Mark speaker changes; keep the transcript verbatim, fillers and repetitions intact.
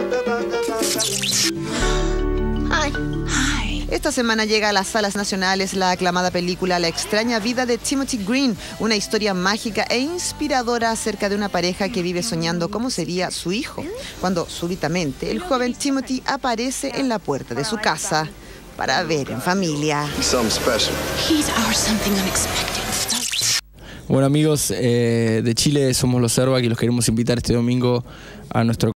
Speaker 1: Esta semana llega a las salas nacionales la aclamada película La extraña vida de Timothy Green, una historia mágica e inspiradora acerca de una pareja que vive soñando cómo sería su hijo, cuando súbitamente el joven Timothy aparece en la puerta de su casa para ver en familia.
Speaker 2: Bueno, amigos eh, de Chile, somos los Servak y los queremos invitar este domingo a nuestro